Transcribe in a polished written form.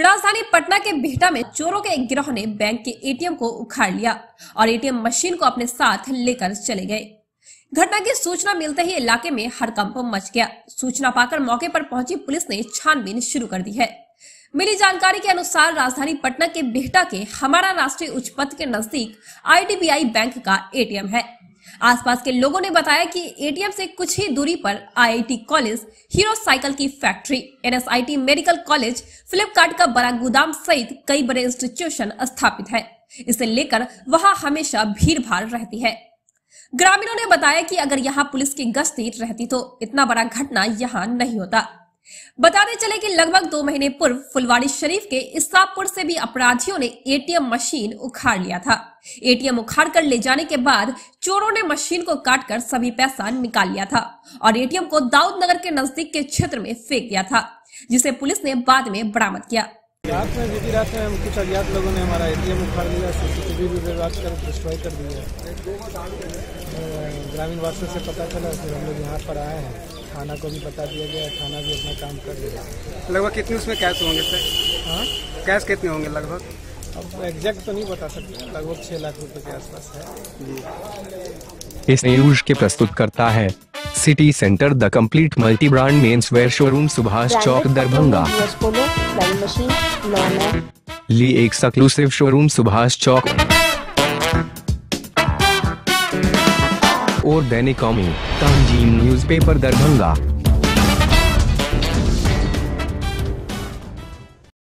राजधानी पटना के बिहटा में चोरों के एक गिरोह ने बैंक के एटीएम को उखाड़ लिया और एटीएम मशीन को अपने साथ लेकर चले गए। घटना की सूचना मिलते ही इलाके में हड़कंप मच गया। सूचना पाकर मौके पर पहुंची पुलिस ने छानबीन शुरू कर दी है। मिली जानकारी के अनुसार राजधानी पटना के बिहटा के हमारा राष्ट्रीय उच्च पथ के नजदीक IDBI बैंक का एटीएम है। आसपास के लोगों ने बताया कि एटीएम से कुछ ही दूरी पर IIT कॉलेज, हीरो साइकिल की factory, NSIT medical college, Flipkart का बड़ा गोदाम सहित कई बड़े इंस्टीट्यूशन स्थापित है। इसे लेकर वहां हमेशा भीड़ भाड़ रहती है। ग्रामीणों ने बताया कि अगर यहाँ पुलिस की गश्ती रहती तो इतना बड़ा घटना यहाँ नहीं होता। बताते चले कि लगभग 2 महीने पूर्व फुलवाड़ी शरीफ के इसापुर से भी अपराधियों ने एटीएम मशीन उखाड़ लिया था। एटीएम उखाड़ कर ले जाने के बाद चोरों ने मशीन को काटकर सभी पैसा निकाल लिया था और एटीएम को दाऊद नगर के नजदीक के क्षेत्र में फेंक दिया था, जिसे पुलिस ने बाद में बरामद किया। रात में कुछ अज्ञात लोगों ने हमारा एटीएम उखाड़ लिया, CCTV भी विभाग कर डिस्ट्रॉय कर दिया। ग्रामीण वासियों से पता चला, फिर हम लोग यहाँ पर आए हैं। थाना को भी बता दिया गया, थाना भी अपना काम कर रहा है। लगभग कितने उसमें कैश होंगे सर? हाँ, कैश कितने होंगे लगभग? अब एग्जैक्ट तो नहीं बता सकते, लगभग 6 लाख रुपए के आसपास है। इस न्यूज के प्रस्तुत करता है city center the complete multi brand men's wear showroom, Subhash Chowk, Darbhanga. Lee exclusive showroom, Subhash Chowk और दैनिक कौमी, तंजीम न्यूज़पेपर, दरभंगा।